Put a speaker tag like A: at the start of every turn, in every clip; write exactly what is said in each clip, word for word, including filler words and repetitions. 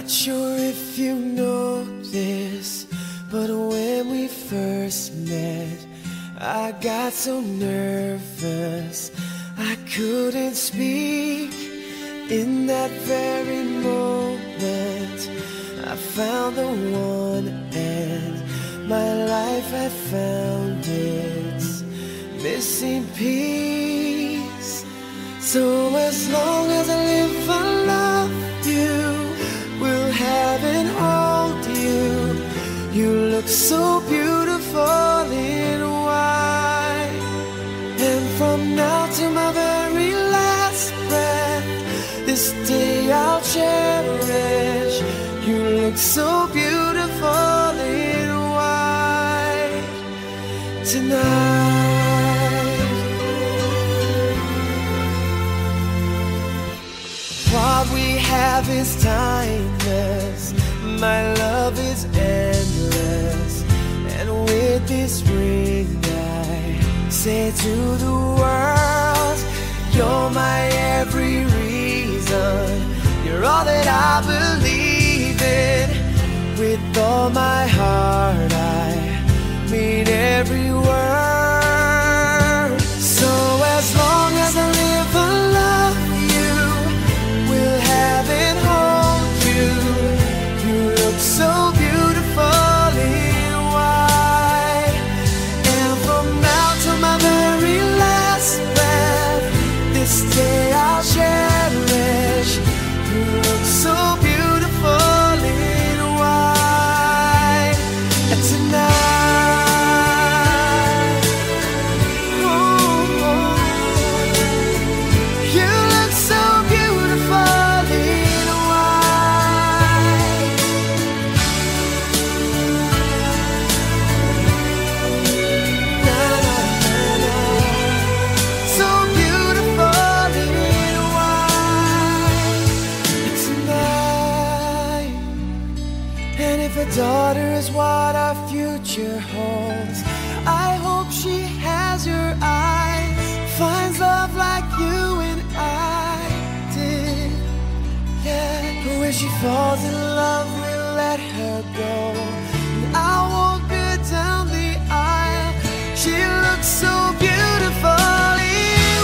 A: Not sure if you know this, but when we first met, I got so nervous I couldn't speak. In that very moment, I found the one, and my life had found its missing piece. So as long as I live, I love you, will have and hold you. You look so beautiful in white, and from now to my very last breath, this day I'll cherish. You look so beautiful in white tonight. What we have is timeless, my love is endless, and with this ring I say to the world, you're my every reason, you're all that I believe in. With all my heart I mean every word. So as long as I live, I love you, will have and hold you. You look so beautiful in white, and from now to my very last breath, this day I'll cherish. You look so beautiful in white tonight. Oh, oh. You look so beautiful in white. Na, na, na, na. So beautiful in white tonight. And if a daughter is what our future holds, I hope she has your eyes, finds love like you and I did. Yeah, but when she falls in love, we'll let her go, and I'll walk her down the aisle. She looks so beautiful in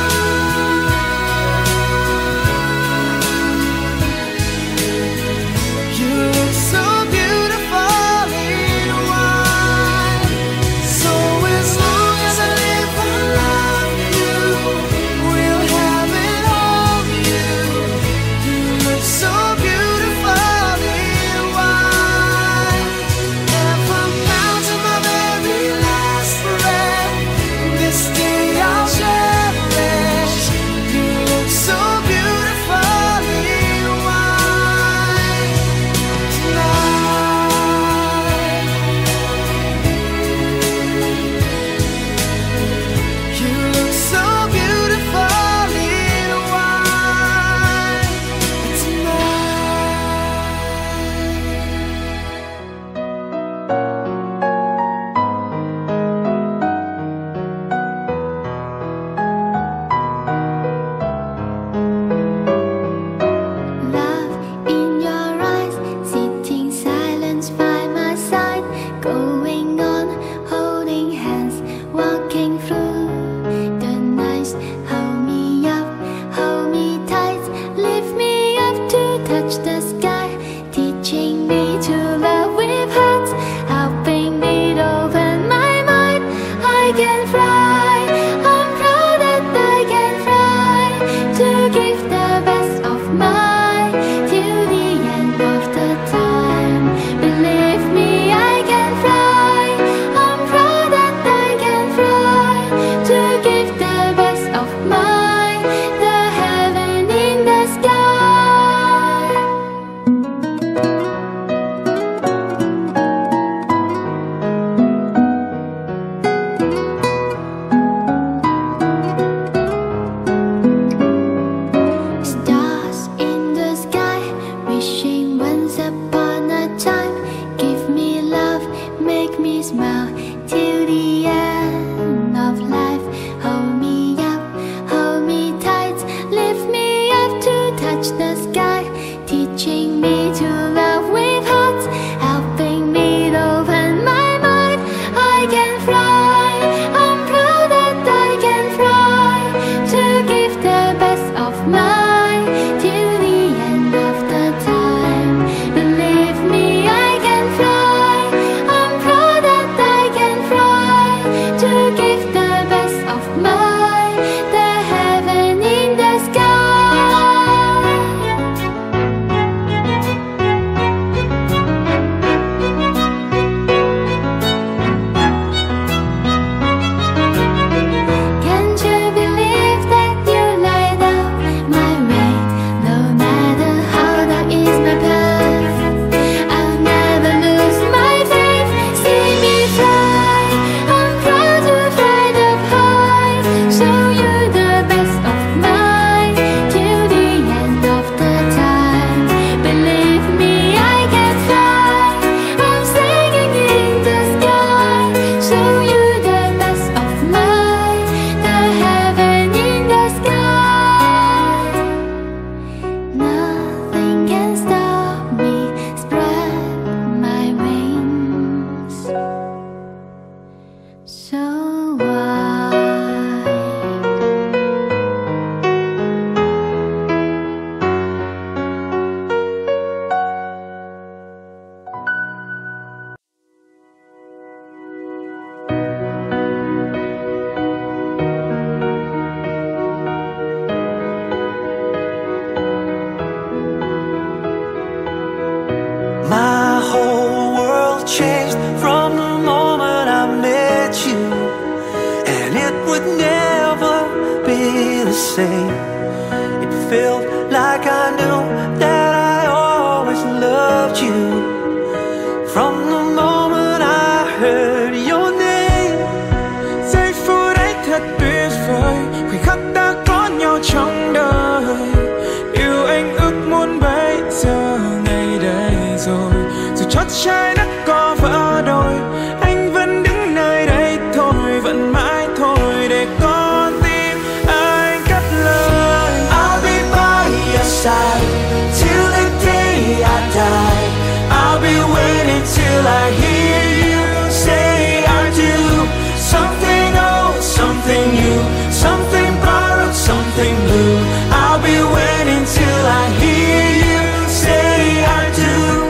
A: white. You look so beautiful in white. So as long as I live, I love you, will have and hold you. You look so beautiful in say. It felt like I knew that I always loved you from the moment I heard your name. Giây phút ấy thật tuyệt vời, khoảnh khắc ta có nhau trong đời. Yêu anh ước muốn bây giờ ngày đây rồi, dù chót trái đất có vỡ đôi, anh vẫn đứng nơi đây thôi, vẫn mãi thôi để con tim anh cất lời. I'll be by your side till the day I die. I'll be waiting till I hear you say I do. Something old, something new, something borrowed, something blue. I'll be waiting till I hear you say I do.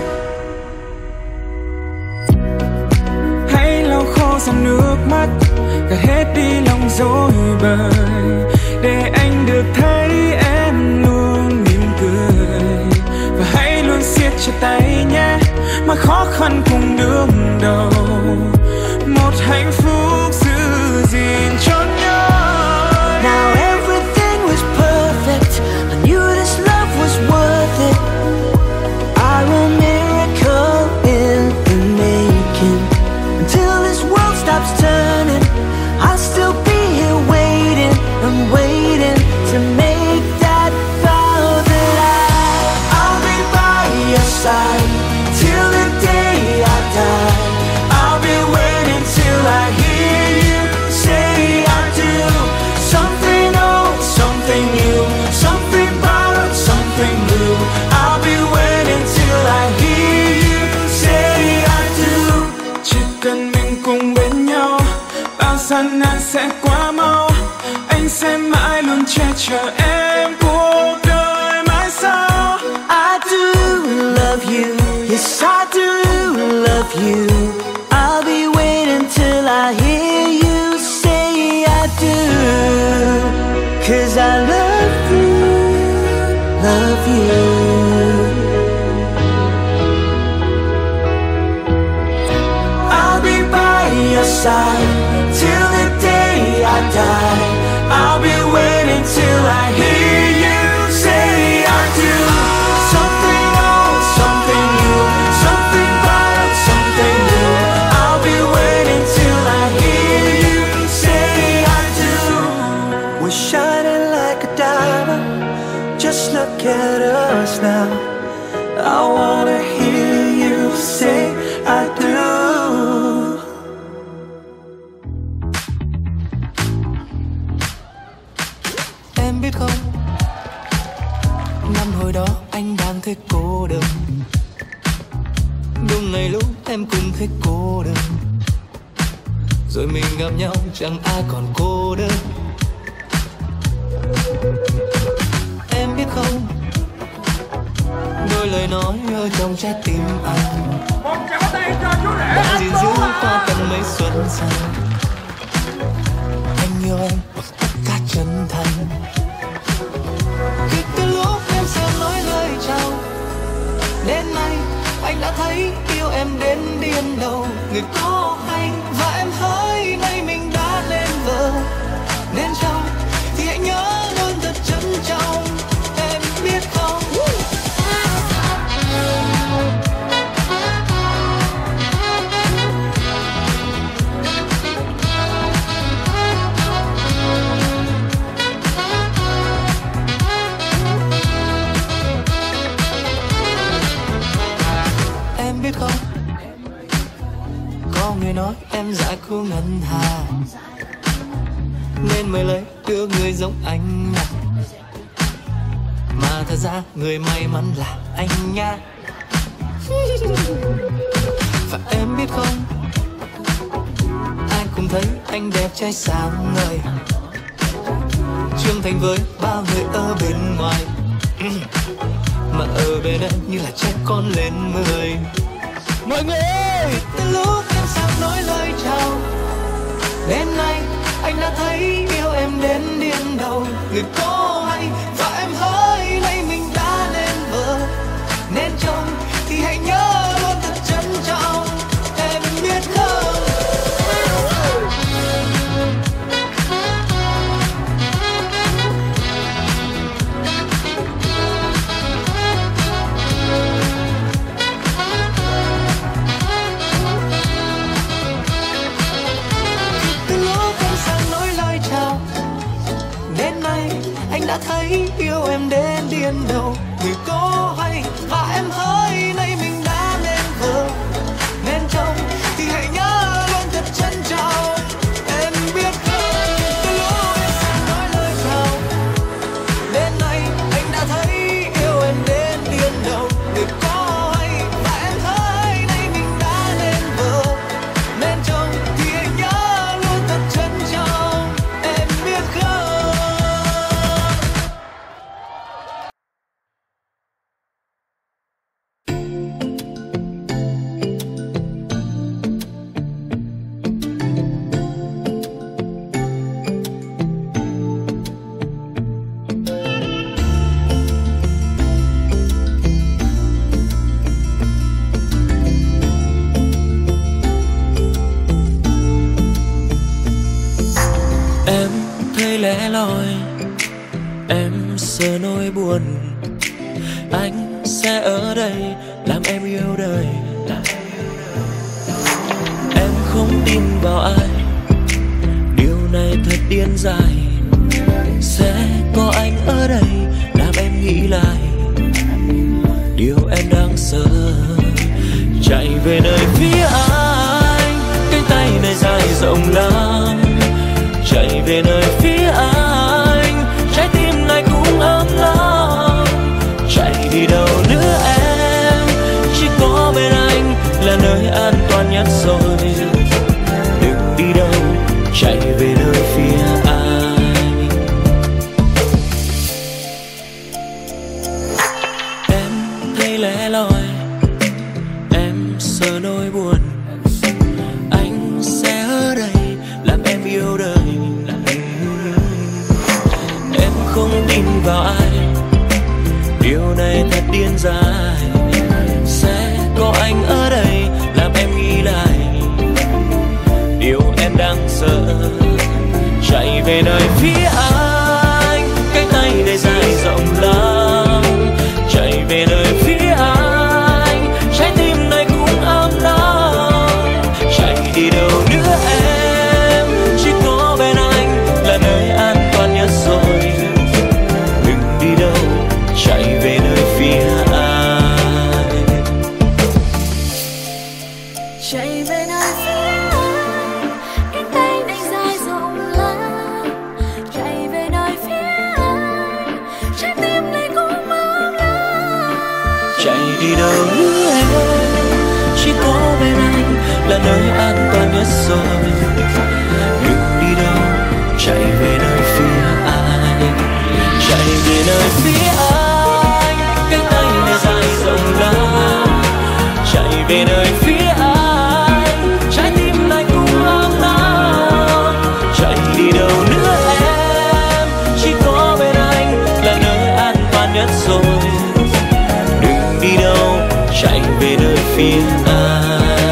A: Hãy lau khô dòng nước mắt, gạt hết đi lòng dối bời, để anh được thấy em luôn mỉm cười. Và hãy luôn siết chặt tay nhé, mà khó khăn cùng đương đầu, một hạnh phúc giữ gìn cho nhau. Now everything was perfect, I knew this love was worth it. I'm a miracle in the making. Until this world stops turning, I'll still be here waiting. I'm waiting to make that vow that I I'll be by your side till the day I die. I'll be waiting till I hear you say I do. Something old, something new, something borrowed, something blue. I'll be waiting till I hear you say I do. Chỉ cần mình cùng bên nhau, bao gian nan sẽ qua mau. Anh sẽ mãi luôn che chở em cuộc đời mãi sau. I do love you, yes I do love you. I'll be waiting till I hear you say I do. Cause I love you, love you. I'll be by your side till the day I die. I'll be waiting till I hear you say I do. Something old, something new, something borrowed, something new. I'll be waiting till I hear you say I do. We're shining like a diamond, just look at us now. I wanna hear you say I do. Em biết không, năm hồi đó anh đang thấy cô đơn, đúng ngày lúc em cũng thấy cô đơn, rồi mình gặp nhau chẳng ai còn cô đơn. Em biết không, đôi lời nói ở trong trái tim anh đã gìn giữ qua tận mấy xuân sau. Anh yêu em bằng tất cả chân thành. Khi từ lúc em sẽ nói lời chào, đến nay anh đã thấy yêu em đến điên đầu. Người có hay và em hỡi nay mình đã lên vợ nên chồng, thì hãy nhớ luôn thật trân trọng. Em biết không, em biết không, có người nói em dại khu ngân hà nên mới lấy đưa người giống anh à. Mà thật ra người may mắn là anh nha. Và em biết không, ai cũng thấy anh đẹp trai sáng ngời, trưởng thành với bao người ở bên ngoài, mà ở bên em như là trẻ con lên mười. Mọi người ơi, từ lúc em sang nói lời chào, đến nay anh đã thấy yêu em đến điên đầu. Người có hay và em hỡi nay mình đã lên vợ nên chồng, thì hãy nhớ luôn thật trân trọng. Em biết không,
B: lẻ loi, em sợ nỗi buồn. Anh sẽ ở đây làm em yêu đời. Em không tin vào ai, điều này thật điên dại. Sẽ có anh ở đây làm em nghĩ lại điều em đang sợ. Chạy về nơi phía anh, cánh tay này dài rộng lắm. Chạy về nơi phía anh, trái tim này cũng ấm lắm. Chạy đi đâu nữa em, chỉ có bên anh là nơi an toàn nhất rồi. Đừng đi đâu, chạy về nơi phía anh. Em thấy lẻ loi, em sợ nỗi buồn. Anh sẽ ở đây làm em yêu đời. Em không tin vào ai, điều này thật điên dại. Sẽ có anh ở đây làm em nghĩ lại điều em đang sợ. Chạy về nơi phía anh, cánh tay này dài rộng lắm. Chạy về nơi phía anh, trái tim này cũng ấm lắm. Chạy đi đâu nữa em, chỉ có bên anh là nơi an toàn nhất rồi. Đừng đi đâu, chạy về nơi phía anh.
C: Chạy về nơi phía anh, cánh tay này dài rộng lắm. Chạy về nơi phía anh, trái tim này cũng ấm lắm.
B: Chạy đi đâu nữa em, chỉ có bên anh là nơi an toàn nhất rồi. Đừng đi đâu, chạy về nơi phía anh. Chạy về nơi phía anh, cánh tay này dài rộng lắm. Chạy về nơi phía anh, trái tim này cũng ấm lắm. Chạy đi đâu nữa em, chỉ có bên anh là nơi an toàn nhất rồi. Đừng đi đâu, chạy về nơi phía anh.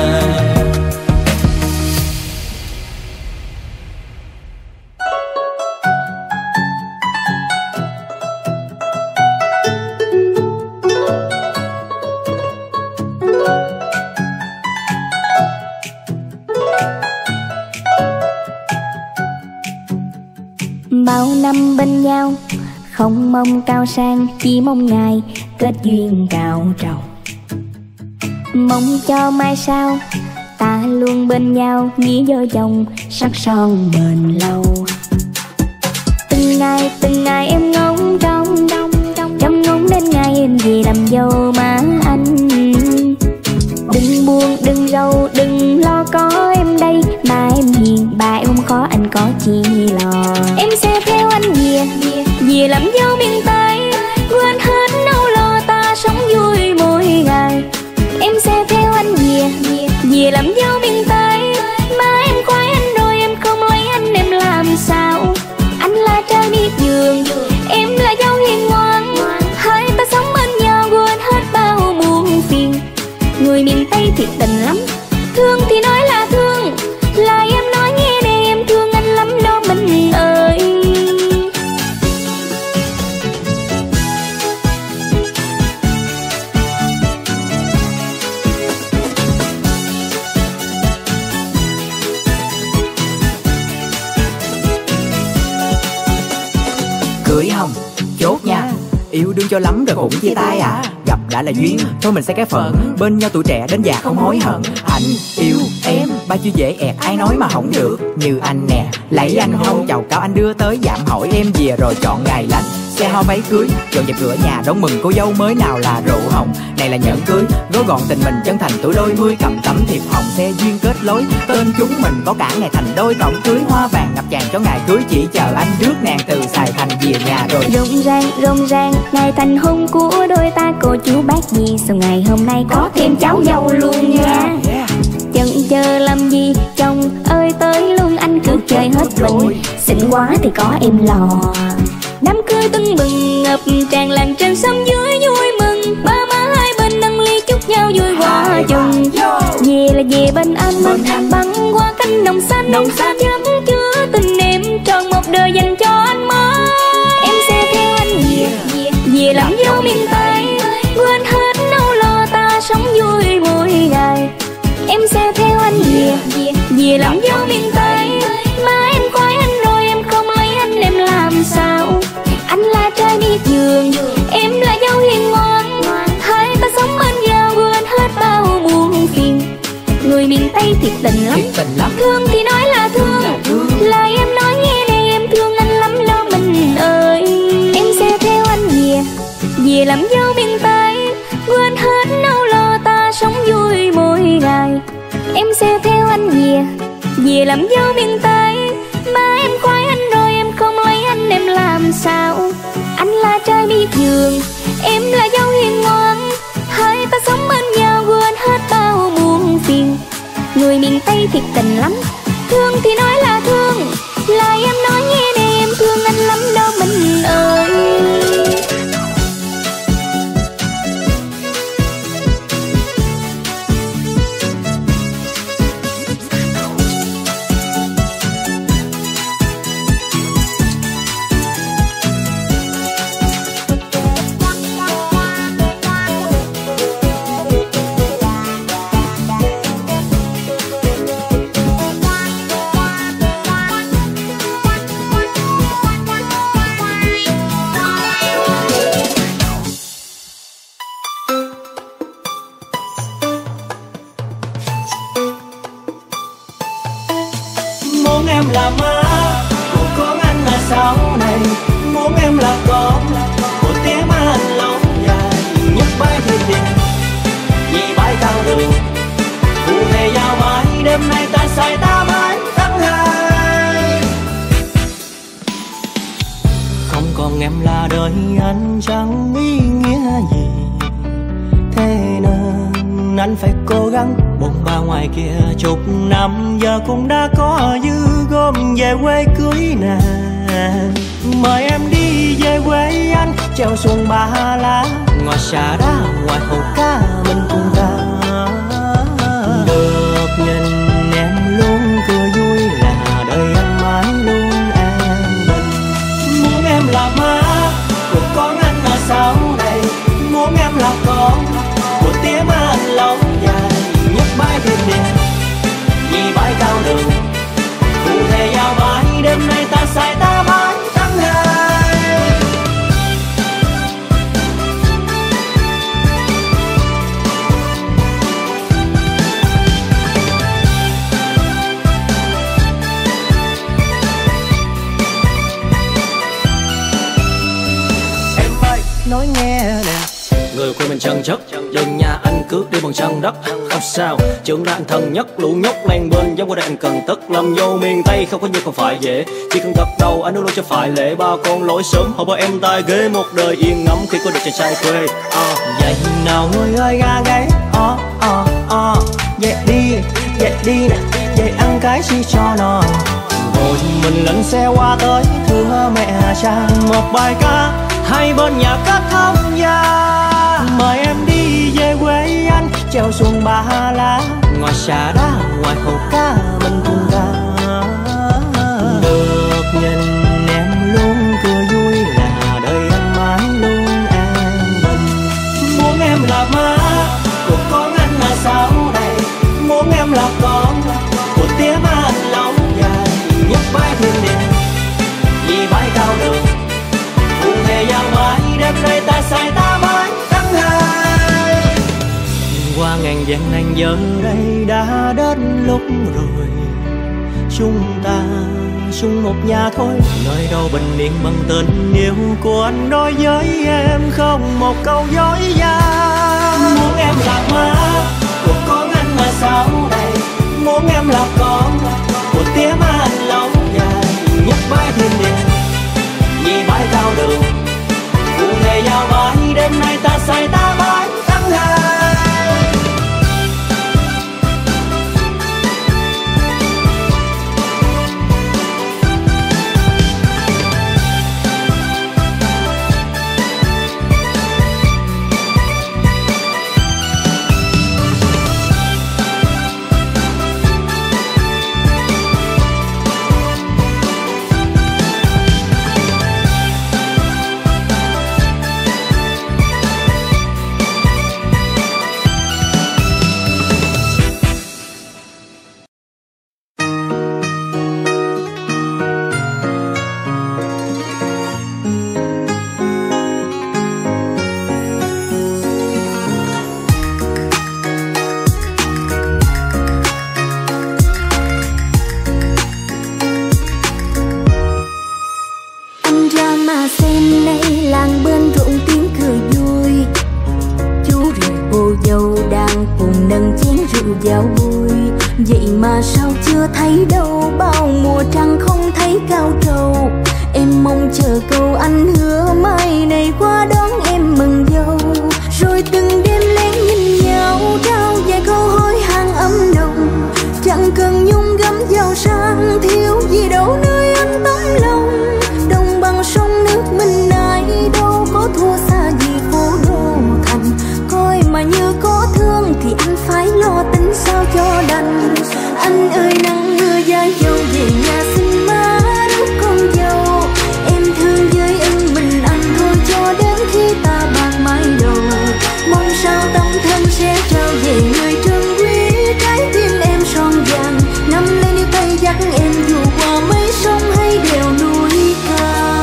C: Bao năm bên nhau, không mong cao sang, chỉ mong ngày kết duyên cao trầu. Mong cho mai sau ta luôn bên nhau, nghĩa vợ chồng sắc son bền lâu. Từng ngày từng ngày em ngóng trông, trông ngóng đến ngày em về làm dâu má anh. Đừng buồn đừng rầu đừng lo, có em đây. Ba em hiền, ba em không khó, anh có chi lo. Em sẽ theo anh về, về làm dâu miền Tây. Quên hết nỗi lo, ta sống vui mỗi ngày. Em sẽ theo anh về, về làm dâu miền Tây. Má em khoái anh rồi, em không lấy anh em làm sao. Anh là trai miệt vườn, em là dâu hiền ngoan. Hai ta sống bên nhau, quên hết bao muộn phiền. Người miền Tây thiệt tình lắm, thương thì nói là thương. Lời em nói nghe đây, em thương anh lắm đó mình ơi.
D: Cưới hồng, chốt nha. Yêu đương cho lắm rồi cũng chia tay à. Gặp đã là duyên, thôi mình sẽ cái phận. Bên nhau tuổi trẻ đến già không hối hận. Anh yêu em, ba chữ dễ ẹt ai nói mà không được. Như anh nè, lấy anh hôn chào cao anh đưa tới dạm hỏi em về rồi chọn ngày lành. Xe hoa váy cưới, dọn dẹp cửa nhà đón mừng cô dâu mới, nào là rượu hồng. Này là nhẫn cưới, gói gọn tình mình chân thành tuổi đôi mươi. Cầm tấm thiệp hồng xe duyên kết lối, tên chúng mình có cả ngày thành đôi. Tổng cưới hoa vàng ngập tràn cho ngày cưới, chỉ chờ anh rước nàng từ Sài Thành về nhà rồi.
C: Rộn ràng rộn ràng ngày thành hôn của đôi ta, cô chú bác gì sau ngày hôm nay có thêm cháu dâu luôn nha. Chần chờ làm gì chồng ơi, tới luôn anh cứ chơi hết mình. Xinh quá thì có em lò. Đám cưới tưng bừng ngập tràn làng trên xóm dưới vui mừng. Ba má hai bên nâng ly chúc nhau vui hòa chừng. Về là về bên anh, băng qua cánh đồng xanh, đồng xanh chấm chứa tình em tròn một đời dành cho anh. dấu miền Tây, quên hết nỗi lo ta sống vui mỗi ngày. Em sẽ theo anh về, về làm dấu miền Tây. Mà em coi anh rồi em không lấy anh em làm sao? Anh là trai miệt vườn, em là dâu hiền ngoan. Hai ta sống bên nhau quên hết bao buồn phiền. Người miền Tây thiệt tình lắm,
D: Thiệt tình lắm.
C: thương thì nói là thương, lời em nói nghe này em thương anh lắm lo mình ơi. Em sẽ theo anh về, về làm dâu miền Tây, quên hết nỗi lo ta sống vui mỗi ngày. Em sẽ theo anh về, về làm dâu miền Tây. Mà em coi anh rồi em không lấy anh em làm sao? Anh là trai miệt vườn, em là dâu hiền ngoan. Hai ta sống bên nhau quên hết bao buồn phiền. Người miền Tây thiệt tình lắm, thương thì nói là thương, lời em nói nghe này em thương anh lắm đó mình ơi.
B: Muốn em là má của con anh là sau này, muốn em là con của tiếng anh lâu dài. Nhấc bãi thiên địa vì bãi cao đường, phụ thề giao mãi đêm nay ta say ta mãi tháng hai. Không còn em là đời anh chẳng ý nghĩa gì, thế nên anh phải cố gắng. Bồn ba ngoài kia chục năm giờ cũng đã có dư gom về quê cưới nè. Mời em đi về quê anh treo xuồng ba lá, ngoài xà đá ngoài hồ cá mình cùng ta. Được nhìn em luôn cười vui là đời anh mãi luôn an bình. Muốn em là má của con anh là sau này, muốn em là con của tiếng anh lâu dài. Nhấc bãi thiên địa vì bãi cao đường, phụ thề giao mãi đêm nay ta say ta mãi tháng hai. Em ơi nói nghe nè, người quê mình chân chất, đừng nhà anh cướp đi bằng chân đất. Không sao, trưởng ra anh thân nhất, lũ nhóc len bên giống qua đây anh cần tất. Làm vô miền Tây không có như không phải dễ, chỉ cần gật đầu anh luôn luôn cho phải lễ. Ba con lối sớm họ bỏ em tai ghế, một đời yên ngắm khi có được chàng trai quê. À, vậy nào người ơi ga gáy, ó ó ó, vậy đi, vậy đi nè, vậy ăn cái chi cho nó. Rồi mình lên xe qua tới thưa mẹ cha, một bài ca hai bên nhà kết thông gia. Mời em đi về quê anh treo xuồng ba lá, ngoài xà đá ngoài hồ cá mình cùng ta. Được nhìn em luôn cười vui là đời anh mãi luôn an bình. Muốn em là má của con anh là sau này, muốn em là con của tiếng anh lâu dài. Nhấc bãi thiên địa vì bãi cao đường, phụ thề giao mãi đêm nay ta say ta mãi tháng hai. Qua ngàn vạn ngàn giờ đây đã đến lúc rồi, chúng ta chung một nhà thôi. Nơi đâu bình yên bằng tình yêu của anh đối với em, không một câu dối gian. Muốn em là má của con anh là sau này, muốn em là con của tiếng anh lâu dài. Nhấc bãi thiên địa vì bãi cao đường, phụ thề giao mãi đêm nay ta say ta mãi tháng hai.
C: bụi. Vậy mà sao chưa thấy đâu, bao mùa trăng không thấy cao trầu. Em mong chờ câu anh hứa mai này qua đón em mừng dâu. Rồi từng đêm lén nhìn nhau trao vài câu hỏi hàng ấm nồng. Chẳng cần nhung gấm giàu sang, thiếu gì đâu nơi anh tấm lòng. Đồng bằng sông nước mình ai đâu có thua xa gì phố đô thành. Coi mà như có thương thì anh phải lo tính sao cho đành. Anh ơi nắng mưa dài dầu về nhà xin má đứa con dâu. Em thương với ân mình anh thôi cho đến khi ta bạc mái đầu. Mong sao tâm thân sẽ trao về người trân quý trái tim em son vàng. Nắm lấy níu tay dắt em dù qua mấy sông hay đèo núi cao.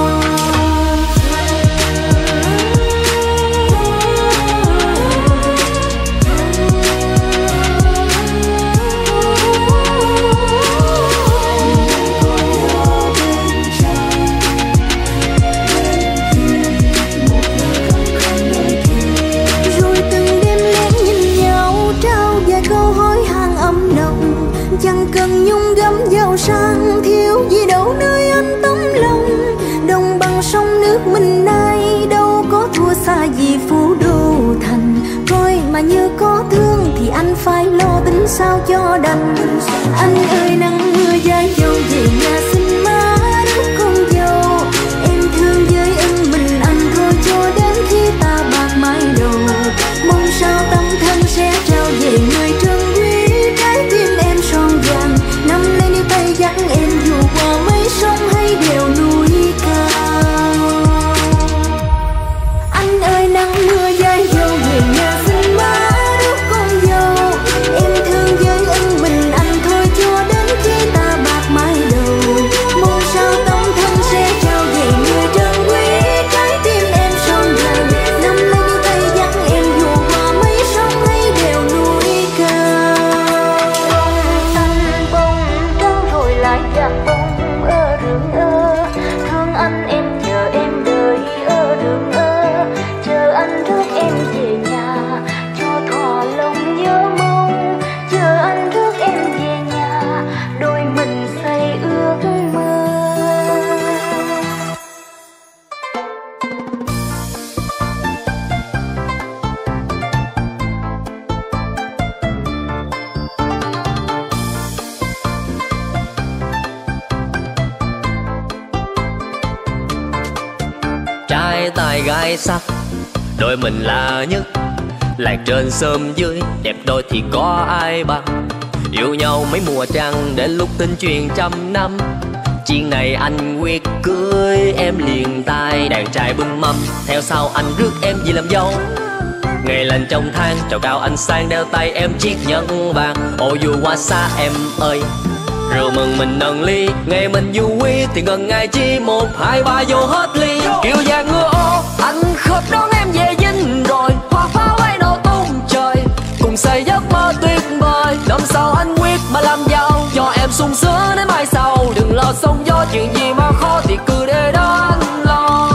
C: Chẳng cần nhung gấm giàu sang, thiếu gì đâu nơi anh tấm lòng. Đồng bằng sông nước mình nay đâu có thua xa gì phú đô thành. Coi mà như có thương thì anh phải lo tính sao cho đành. Anh ơi nắng mưa dài dầu về nhà xin má đứa con dâu. Em thương với ân mình anh thôi cho đến khi ta bạc mái đầu. Mong sao tâm thân sẽ trao về người trân quý trái tim em son vàng. Nắm lấy níu tay dắt em dù qua mấy sông hay đèo núi cao. Anh ơi nắng mưa dài dầu về nhà xin má đứa con dâu. Em thương với ân mình anh thôi cho đến khi ta bạc mái đầu. Mong sao tâm thân sẽ trao về người trân quý trái tim em son vàng. Nắm lấy níu tay dắt em dù qua mấy sông hay đèo núi cao. Anh bông trắng rồi lại vàng bông ơ rừng ơ. Thương anh em chờ em đợi ơ rừng ơ. Chờ anh rước em về nhà cho thỏa lòng nhớ mong. Chờ anh rước em về nhà đôi mình say ước mơ.
B: Trai tài gái sắc, đôi mình là nhất. Lạc trên sớm dưới, đẹp đôi thì có ai bằng. Yêu nhau mấy mùa trăng, đến lúc tin truyền trăm năm. Chuyện này anh quyết cưới em liền tay. Đàn trai bưng mâm, theo sau anh rước em về làm dâu. Ngày lành trong tháng, trầu cao anh sang đeo tay em chiếc nhẫn vàng. Ô dù qua xa em ơi, rượu mừng mình nâng ly. Ngày mình vui thì ngần ngày chi, một hai ba vô hết ly. Kiều vàng ngựa ô, anh khớp đón em về dinh rồi. Hoa pháo bay nổ tung trời, cùng xây giấc mơ tuyệt vời. Năm sau anh quyết mà làm giàu, cho em sung sướng đến mai sau. Đừng lo sóng gió, chuyện gì mà khó thì cứ để đó anh lo.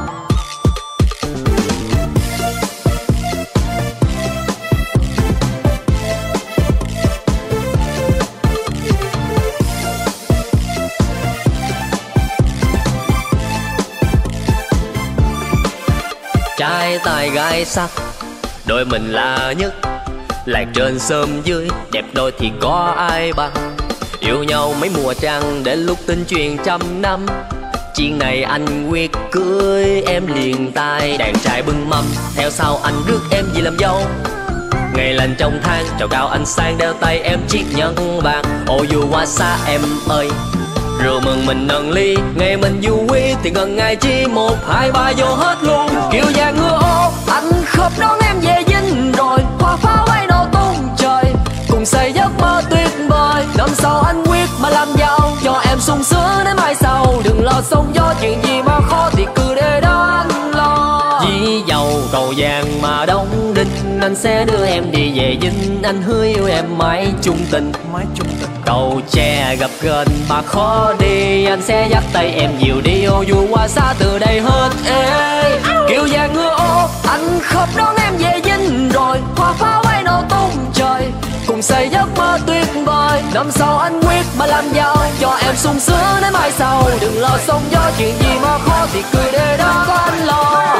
B: Trai tài gái sắc, đôi mình là nhất. Lạc trên sớm dưới, đẹp đôi thì có ai bằng. Yêu nhau mấy mùa trăng, đến lúc tin truyền trăm năm. Chuyện này anh quyết cưới em liền tay. Đàn trai bưng mâm, theo sau anh rước em về làm dâu. Ngày lành trong tháng, trầu cao anh sang đeo tay em chiếc nhẫn vàng. Ô dù qua xa em ơi, rượu mừng mình nâng ly. Ngày mình vui thì ngần ngày chi, một hai ba vô hết luôn. Kiều vàng ngựa ô, anh khớp đón em về dinh rồi. Hoa pháo bay nổ tung trời, cùng xây giấc mơ tuyệt vời. Năm sau anh quyết mà làm giàu, cho em sung sướng đến mai sau. Đừng lo sóng gió, chuyện gì mà khó thì cứ để đó anh lo. Dĩ dầu cầu vàng mà đóng đinh, anh sẽ đưa em đi về dinh. Anh hứa yêu em mãi chung tình, mãi chung tình. Cầu tre gặp gần mà khó đi, anh sẽ dắt tay em dìu đi. Ô dù qua xa từ đây hết ê. Kiều vàng ngựa ô, anh khớp đón em về dinh rồi. Hoa pháo bay nổ tung trời, cùng
E: mình xây giấc mơ tuyệt vời. Năm sau anh quyết mà làm giàu, cho em sung sướng đến mai sau. Đừng lo sóng gió, chuyện gì mà khó thì cười để đó có anh lo.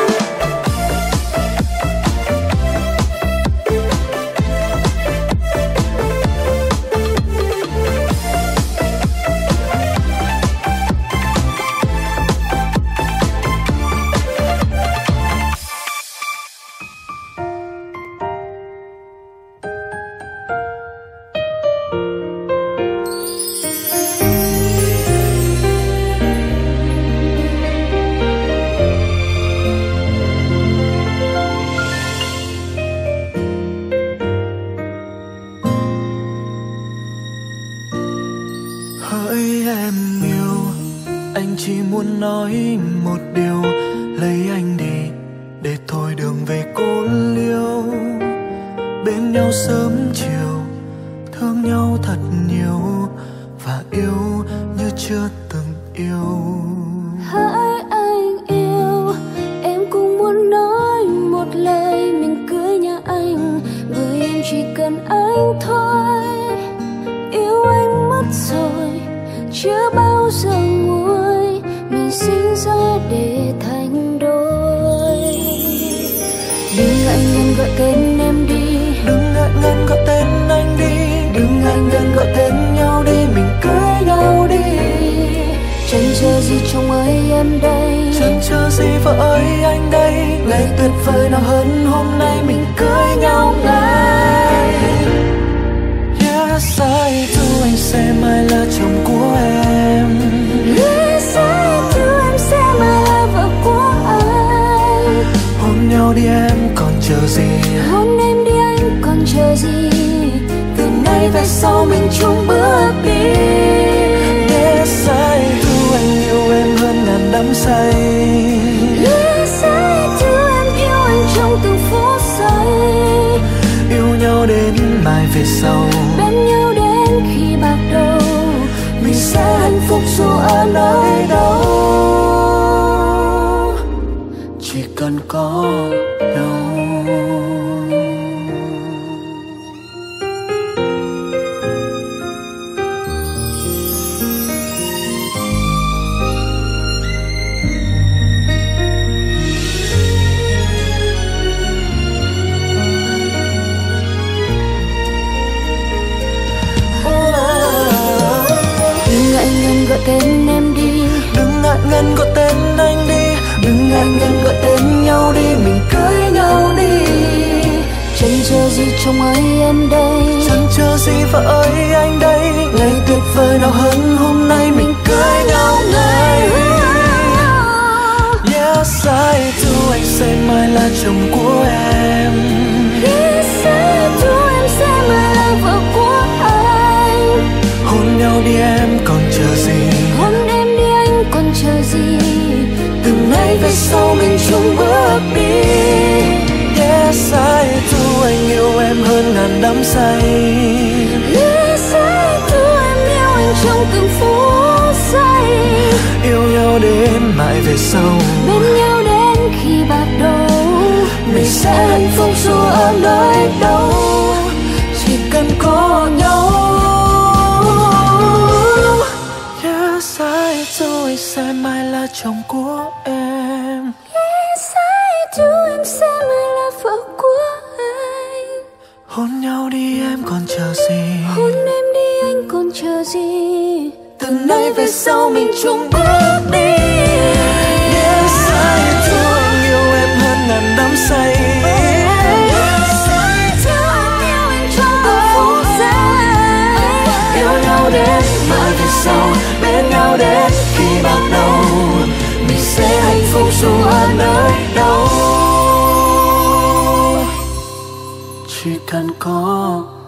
A: Hỡi em yêu, anh chỉ muốn nói một điều, lấy anh đi để thôi đường về cô liêu. Bên nhau sớm chiều, thương nhau thật nhiều và yêu như chưa từng yêu.
C: Hỡi anh yêu, em cũng muốn nói một lời mình cưới nhà anh, bởi em chỉ cần anh thôi. Yêu anh mất rồi, chưa bao giờ nguôi, mình sinh ra để thành đôi. Đừng ngại ngần gọi tên em đi,
A: đừng ngại ngần gọi tên anh đi, đừng ngại ngần gọi tên nhau đi, mình cưới nhau đi.
C: Chẳng chờ gì chồng ơi em đây,
A: chẳng chờ gì vợ ơi anh đây, ngày tuyệt vời nào hơn hôm nay mình cưới nhau ngay. Yes, I do, anh sẽ mãi là chồng của em.
C: Yes, I do, em sẽ mãi là vợ của anh.
A: Hôn nhau đi em còn chờ gì,
C: hôn em đi anh còn chờ gì,
A: từ nay về sau mình chung bước đi. Yes, I do, anh yêu em hơn ngàn đắm say.
C: Yes, I do, em yêu anh trong từng phút giây.
A: Yêu nhau đến mai về sau,
C: bên nhau đến khi bạc đầu,
A: mình sẽ hạnh phúc dù ở nơi đâu, chỉ cần có nhau.
C: Gọi tên em đi,
A: đừng ngại ngần gọi tên anh đi, đừng ngại ngần gọi tên nhau đi, mình cưới nhau đi.
C: Chẳng chờ gì chồng ơi em đây,
A: chẳng chờ gì vợ ơi anh đây, ngày tuyệt vời nào hơn hôm nay mình cưới nhau ngay. Yes, I do, anh sẽ mãi là chồng của em.
C: Yes, I do, em sẽ mãi là vợ của anh.
A: Hôn nhau đi em còn chờ gì,
C: hôn em đi anh còn chờ gì,
A: từ nay về sau mình chung bước đi. Yes, I do, anh yêu em hơn ngàn đắm say.
C: Yes, I do, em yêu anh trong từng phút giây.
A: Yêu nhau đến mãi về sau,
C: bên nhau đến khi bạc đầu,
A: mình sẽ hạnh phúc dù ở nơi đâu, chỉ cần có nhau. Yes, I do, anh sẽ mãi là chồng của em.
C: Yes, I do, em sẽ mãi là vợ của anh.
A: Hôn nhau đi em còn chờ gì,
C: hôn em đi anh còn chờ gì,
A: từ nay về sau mình chung bước đi. Yes, I do, anh yêu em hơn ngàn đắm say.
C: Yes, I do, em yêu anh trong từng phút giây.
A: Yêu nhau đến mãi về sau, bên nhau đến khi bạc đầu, mình sẽ hạnh phúc dù ở nơi đâu, chỉ cần có